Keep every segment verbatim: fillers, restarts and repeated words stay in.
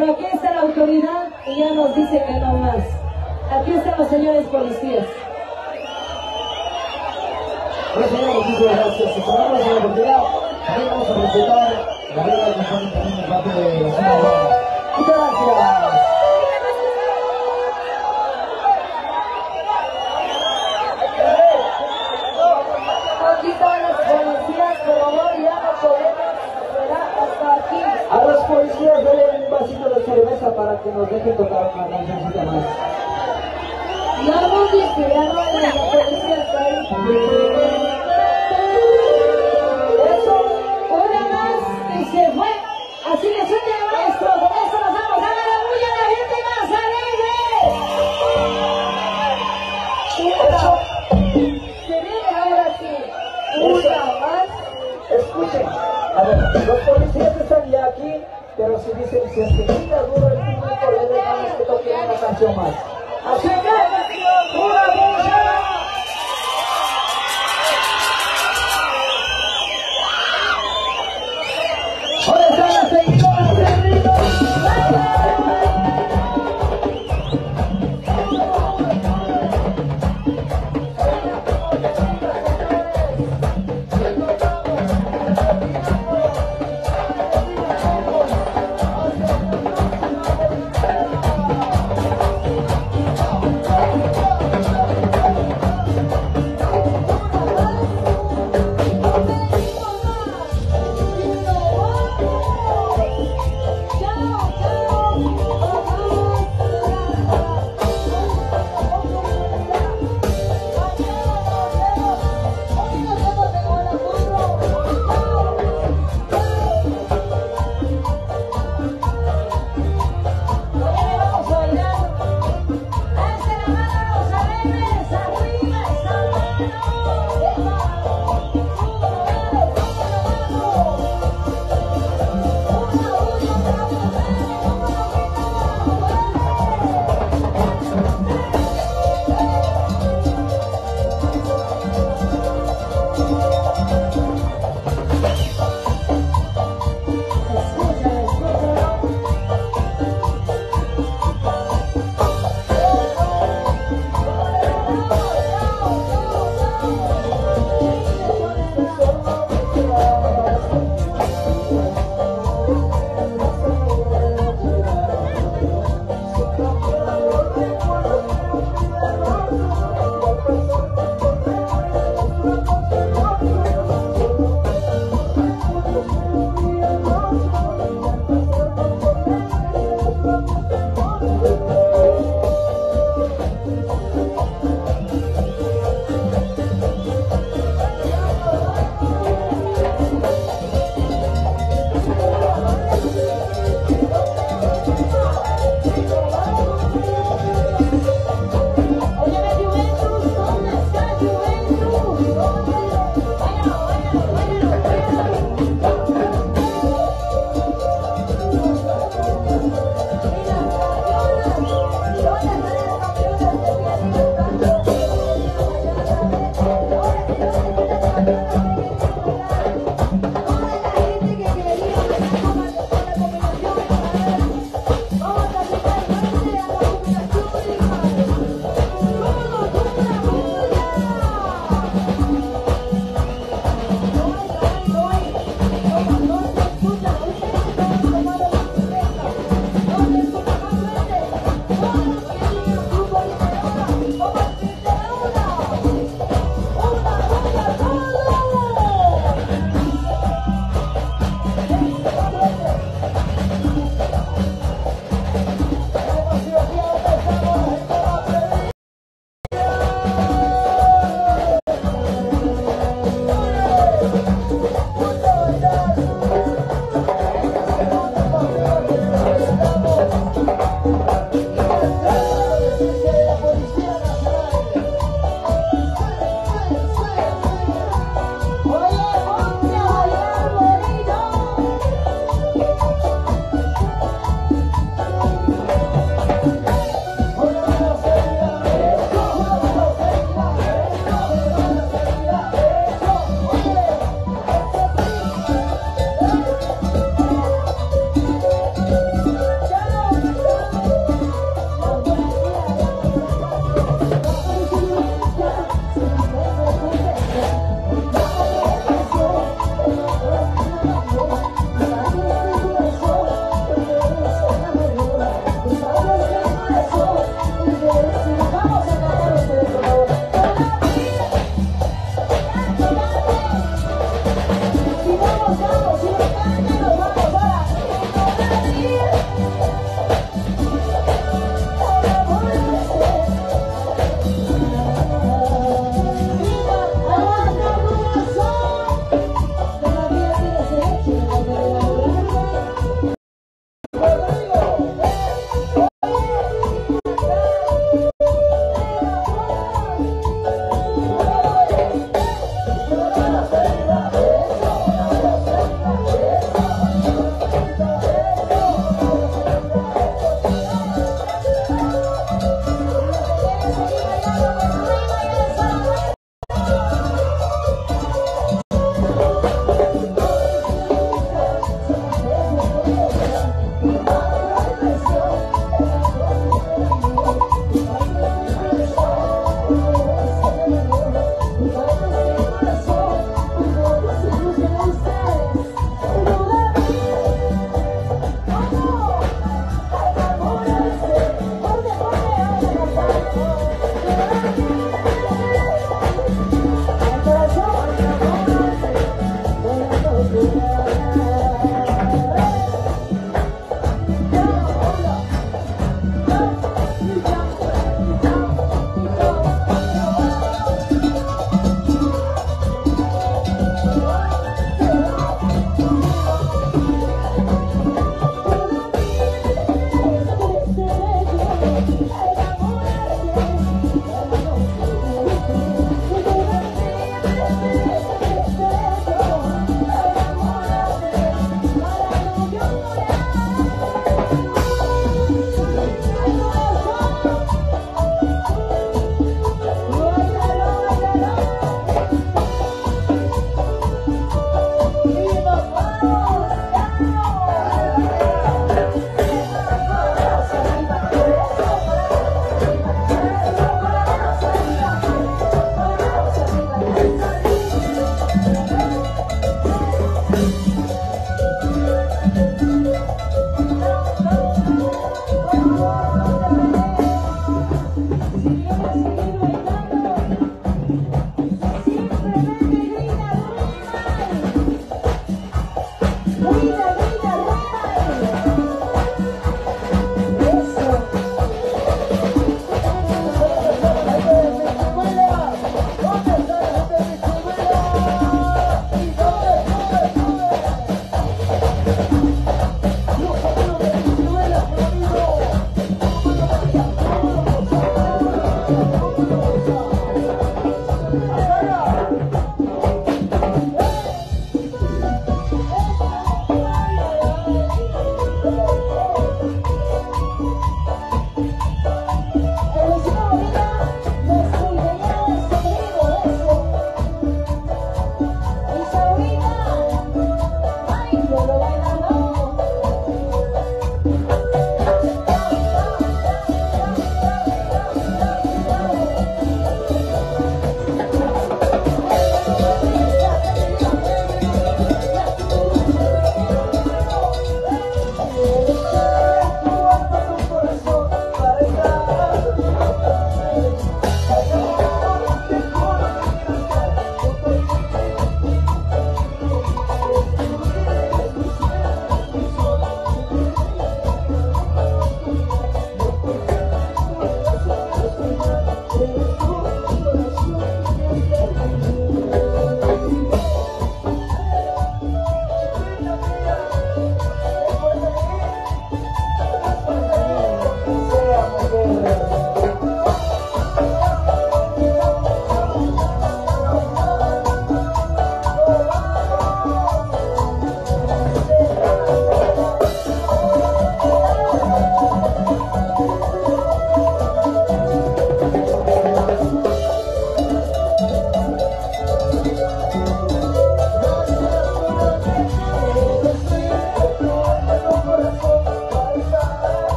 Pero aquí está la autoridad y ya nos dice que no más. Aquí están los señores policías. Bueno, señora, muchísimas gracias. Si tomamos la oportunidad, también vamos a presentar la regla de conforme también en parte de la zona urbana. Muchas gracias. Aquí están los policías, por favor, ya no podemos esperar hasta aquí. A los policías denle un vasito de cerveza para que nos dejen tocar una cancioncita más. Ya hemos visto, ya no hay la policía está ahí. Eso, una más y se fue. Así que suene el maestro, con eso nos vamos. ¡Haga la bulla a la gente más alegre! Una. Se viene ahora sí. Una más. Escuchen, a ver, los policías están ya aquí, pero si dicen si es que quita duro el público, le dejamos que toquen una canción más. Así que, ¡una bulla! ¿Dónde están las seguidoras del ritmo?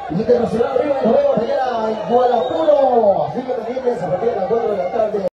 Internacional Río de Nuevo, allá en Guadalajara. Así que pendientes a partir de las cuatro de la tarde.